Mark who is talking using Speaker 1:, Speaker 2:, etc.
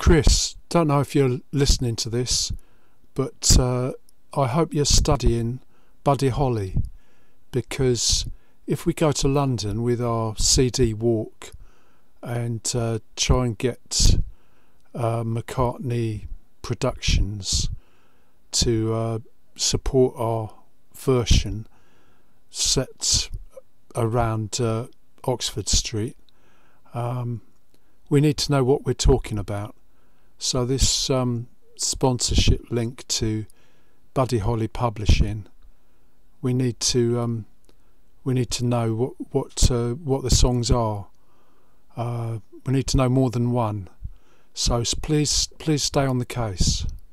Speaker 1: Chris, don't know if you're listening to this, but I hope you're studying Buddy Holly, because if we go to London with our CD walk and try and get McCartney Productions to support our version set around Oxford Street, we need to know what we're talking about. So this sponsorship link to Buddy Holly Publishing, we need to know what the songs are. We need to know more than one. So please stay on the case.